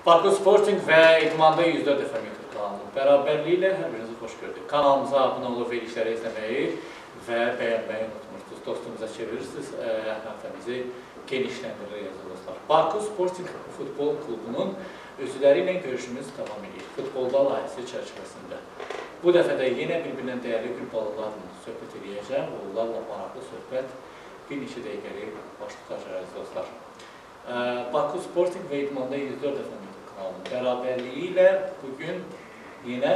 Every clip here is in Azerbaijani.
Baku Sporting və İdmanda 104 FM YouTube kanalının bərabərliyi ilə hər birinizi xoş gördük. Kanalımıza abunə olub verilişləri izləməyi və bəyənməyi unutmursunuz. Dostumuza çevirirsiniz, həftəmizi genişləndirir dostlar. Baku Sporting futbol klubunun üzvləri ilə görüşümüz davam edir. Futbolda layihəsi çərçivəsində. Bu dəfə də yenə bir-birindən dəyərli qürbalılarla söhbət edəcəm. Onlarla maraqlı söhbət bir neçə dəqiqəlik baş tutacaq dostlar. Baku Sporting və İdmanda 104 FM kanalının bərabərliyi ilə bugün yenə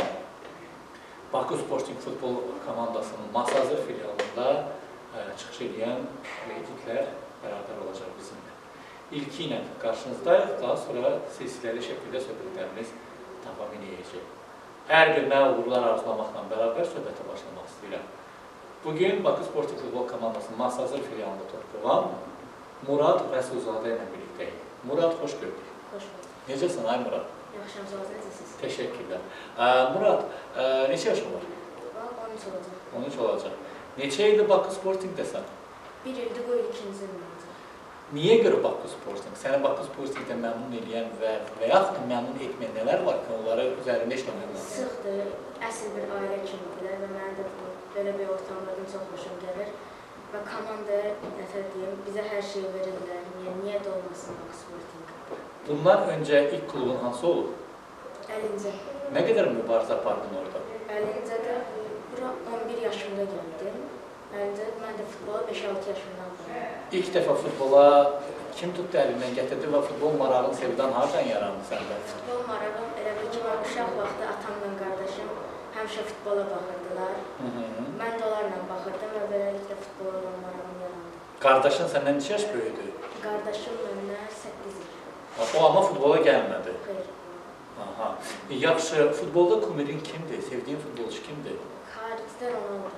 Baku Sporting futbol komandasının Masazır filialında çıxış edən ekiplər bərabər olacaq bizimlə. İlki ilə qarşınızdayıq, daha sonra silsiləli şəkildə söhbətlərimiz davam edəcək. Hər birinə uğurlar arzulamaqla bərabər söhbətə başlamaq istəyirəm. Bugün Baku Sporting futbol komandasının Masazır filialında toplanan Murad Rəsulzadə ilə birlikdəyik. Murad, xoş gördük. Xoş bulduk. Necəsən, ay Murad? Yaxşıyam, necəsiniz? Təşəkkürlər. Murad, neçə yaşın var? 13 olacaq. 13 olacaq. Neçə ildir Baku Sportingdəsən? Bir ildir, bu il ikinci ildir olacaq. Niyə görə Baku Sporting? Səni Baku Sportingdə məmnun edən və yaxud məmnun etməyən nələr var ki, onları üzərində işləmək lazım? Sıxdır, əsl bir ailə kimidirlər və mənə də belə bir ortamlardan çox xoşum gəlir. Və komandaya, nətər deyim, bizə hər şey verirlər. Niyə də olmasın Baku Sporting? Bunlar öncə ilk klubun hansı olub? Əlincə. Nə qədər mübarizə apardın orada? Əlincədə bura 11 yaşımda gəldim. Əlincə mən də futbola 5-6 yaşımdan qaldım. İlk dəfə futbola kim tutdu əlindən gətirdi və futbol marağını sevdən hardan yarandı səndə? Futbol marağım elə bir ki, uşaq vaxtı atamla qardaşım həmişə futbola baxırdılar. Mən də onlarla baxırdım və beləliklə futbola olan marağım yarandı. Qardaşın səndən neçə yaş böyüdü? Qardaşım məndən 8 il. O amma futbola gəlmədi. Xeyr. Aha. Yaxşı, futbolda kumirin kimdir? Sevdiyin futbolçu kimdir? Xaricdə Ronaldo.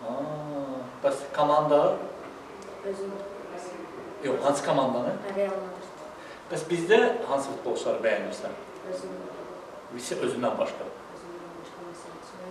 Bəs komanda? Özüm. Yox, hansı komandanı? Real Madrid. Bəs bizdə hansı futbolçuları bəyənirsən? Özüm. Özündən başqa? Özümdən başqa məsəl üçün.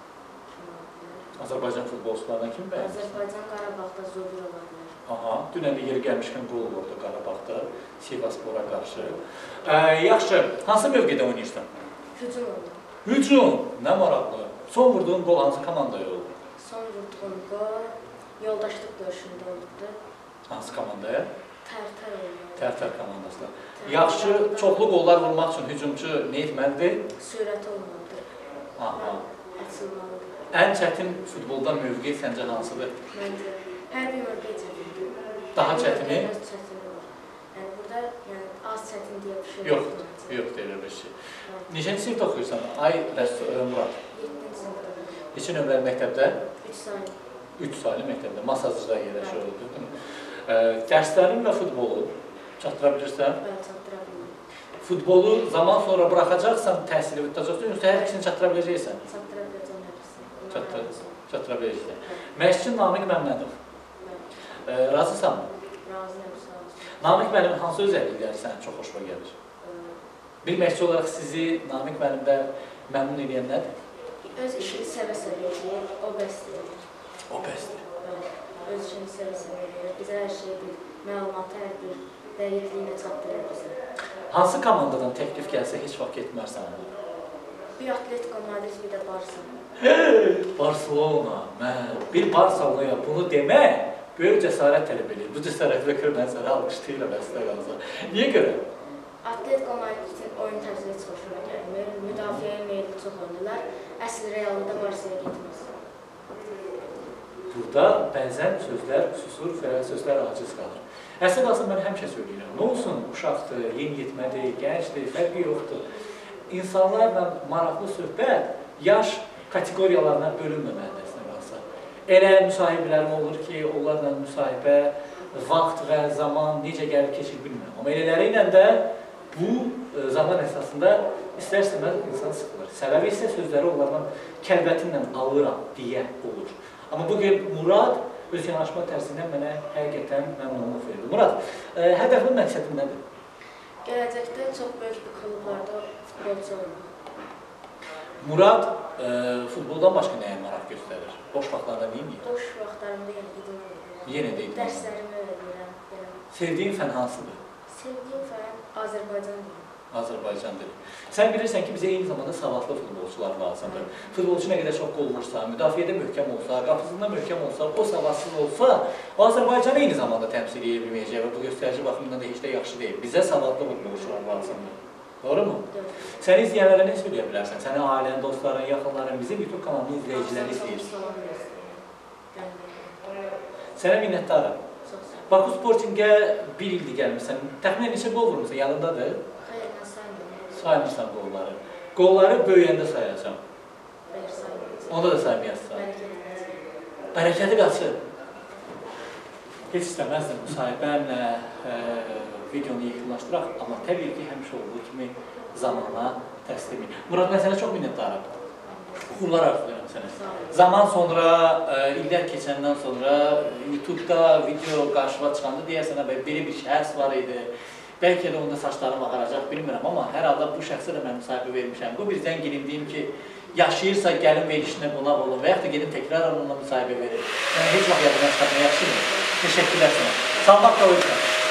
Azərbaycan futbolçularından kim bəyənirsən? Azərbaycan Qarabağda Zobir ola bilər. Aha, dünən də yeri gəlmişkən qol vurdu Qarabağda, Sivaspora qarşı. Yaxşı, hansı mövqedə oynayırsan? Hücum oldu. Hücum, nə maraqlı. Son vurduğun qol hansı komandaya oldu? Son vurduğum qol yoldaşlıq döyüşündə oldu. Hansı komandaya? Tərtər oldu. Tərtər komandasına. Yaxşı, çoxlu qollar vurmaq üçün hücumçu nə etməlidir? Sürət olmalıdır. Aha. Açılmalıdır. Ən çətin futbolda mövqe səncə hansıdır? Məncə hər bir mövqe çətindir. Daha çətini? Çətini var. Yəni burada az çətin deyə bir şey yoxdur. Yoxdur elə bir şey. Neçənci sinifdə oxuyursan? Ay Murad. 7-ci sinifdə. Neçə nömrəli məktəbdə? 3 saylı. 3 saylı məktəbdə. Masazırda yerləşir oldu, değil mi? Dərslərin və futbolu çatdıra bilirsən? Bəli, çatdıra bilmirəm. Futbolu zaman sonra buraxacaqsan, təhsili bitəcəksən, yoxsa hər ikisini çatdıra biləcəksən? Çatdıra biləcəm hepsini. Çatdıra biləcəksən. Məşqçin Namiq Məmmədov. Razısanmı? Razıyam, sağ olun. Namiq müəllim hansı özəllikləri sənə çox xoşuma gəlir? Bir məşqçi olaraq sizi Namiq müəllimdə məmnun edən nədir? Öz işini sevə-sevə edir, o bəsdir. O bəsdir. Öz işini sevə-sevə edir. Bizə hər şey bir məlumatı, hər bir dəqiqliyinə çatdırır bizə. Hansı komandadan təklif gəlsə heç vaxt getmərsən? Bir Atletico Madrid, bir də Barcelona. Barcelona, bir Barcelona'ya bunu demək böyük cəsarət tələb edir. Bu cəsarətlə görə mən sənə alqışlayıram əslində qalacaq. Niyə görə? Atletico Madridin oyun tərzi heç xoşuma gəlmir. Müdafiəyə meyilli çox oyundular. Əsl Real'da Barcelona'ya getməz. Burada bəzən sözlər susur və sözlər aciz qalır. Əsl qalsın mən həmişə söyləyirəm. Nə olsun, uşaqdır, yeniyetmədir, gəncdir, fərqi yoxdur. İnsanlarla maraqlı söhbət yaş kateqoriyalarına bölünməməlidir əslində qalsa. Elə müsahibələrim olur ki, onlarla müsahibə, vaxt və zaman necə gəlib keçir bilmirəm. Amma elələri ilə də bu zaman əsasında istər-istəməz insan sıxılır. Səbəbi isə sözləri onlardan kəlbətinlə alıram deyə olur. Amma bugün Murad öz yanaşma tərzindən mənə həqiqətən məmnunluq verir. Murad, hədəfin məqsədin nədir? Gələcəkdə çox böyük bir klublarda futbolçu olmaq. Murad futboldan başqa nəyə maraq göstərir? Boş vaxtlarda nə edir? Boş vaxtlarımda yenə idman edirəm. Yenə də idman. Dərslərimi öyrənirəm. Sevdiyin fən hansıdır? Sevdiyim fən Azərbaycan dili. Azərbaycan dili. Sən bilirsən ki, bizə eyni zamanda savadlı futbolçular lazımdır. Futbolçu nə qədər çox qol vursa, müdafiədə möhkəm olsa, qapısında möhkəm olsa, o savadsız olsa, o Azərbaycanı eyni zamanda təmsil edə bilməyəcək və bu göstərici baxımından da heç də yaxşı deyil. Bizə savadlı futbolçular lazımdır. Doğru mu? Səni izləyənlərə nə söyləyə bilərsən? Səni ailən, dostların, yaxınların, bizim YouTube kanalının izləyiciləri izləyir. Sənə minnətdarım. Baku Sportingə bir ildir gəlmirsən. Təxminən neçə qol vurmuşsan? Yanındadır? Xeyr, mən saymıyorum. Saymırsan qolları. Qolları böyüyəndə sayacam. Xeyr, saymıyorum. Onda da saymayasın. Bərəkəti qaçır. Heç istəməzdim müsahibənlə videonu yekunlaşdıraq, amma təbii ki, həmişə olduğu kimi zamana təslim edir. Murad, mən sənə çox minnətdarım. Uğurlar arzulayıram sənə. Zaman sonra, illər keçəndən sonra YouTube-da video qarşıma çıxanda deyəsən, belə bir şəxs var idi. Bəlkə də onda saçlarım ağaracaq, bilmirəm, amma hər halda bu şəxsə də mən müsahibə vermişəm. Bu bir zəng gelin deyim ki, yaşayırsa gəlin verilişinə qonaq olun və yaxud da gedin təkrar onunla müsahibə verir. Yəni, heç vaxt yadından çıxartma, yaxşı mı? Teşekkürlər sənə. Salmaq da o yüzden.